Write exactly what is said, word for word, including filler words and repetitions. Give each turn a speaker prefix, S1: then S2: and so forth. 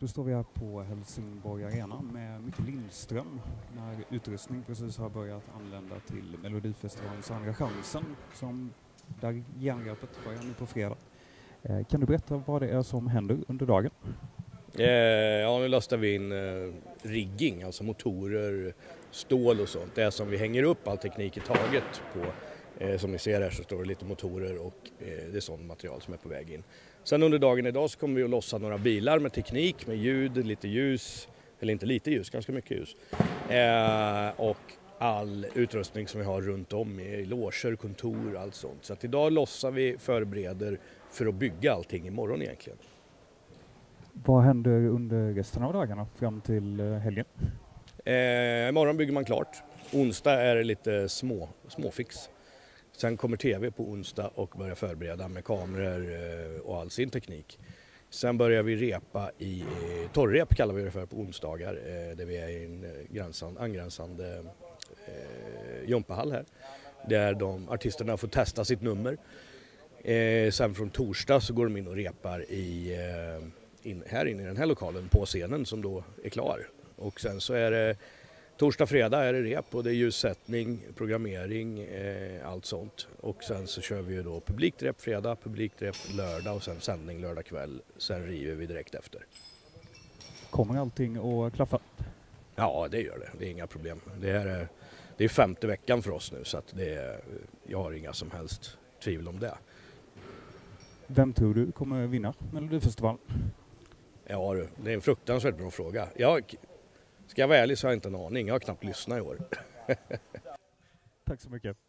S1: Då står vi här på Helsingborg Arena med Micke Lindström när utrustning precis har börjat anlända till Melodifestivalens Andra chansen som där järngreppet börjar nu på fredag. Eh, kan du berätta vad det är som händer under dagen?
S2: Eh, ja, nu lastar vi in eh, rigging, alltså motorer, stål och sånt. Det är som vi hänger upp all teknik i taget på. Eh, som ni ser här så står det lite motorer och eh, det är sånt material som är på väg in. Sen under dagen idag så kommer vi att lossa några bilar med teknik, med ljud, lite ljus, eller inte lite ljus, ganska mycket ljus. Eh, och all utrustning som vi har runt om i loger, kontor, allt sånt. Så att idag lossar vi, förbereder för att bygga allting imorgon egentligen.
S1: Vad händer under resten av dagarna fram till helgen?
S2: Eh, imorgon bygger man klart. Onsdag är det lite små, småfix. Sen kommer tv på onsdag och börjar förbereda med kameror och all sin teknik. Sen börjar vi repa i torrrep kallar vi det för på onsdagar. Där vi är i en gränsande, angränsande eh, jumpahall här. Där de artisterna får testa sitt nummer. Eh, sen från torsdag så går de in och repar i, eh, in, här inne i den här lokalen på scenen som då är klar. Och sen så är det torsdag, fredag är det rep och det är ljussättning, programmering, eh, allt sånt. Och sen så kör vi ju då publikrep fredag, publikrep lördag och sen sändning lördag kväll. Sen river vi direkt efter.
S1: Kommer allting att klaffa?
S2: Ja, det gör det. Det är inga problem. Det är, det är femte veckan för oss nu så att det är, jag har inga som helst tvivel om det.
S1: Vem tror du kommer vinna Melodifestivalen?
S2: Ja du, det är en fruktansvärt bra fråga. Jag, ska jag vara ärlig så har jag inte en aning. Jag har knappt lyssnat i år.
S1: Tack så mycket.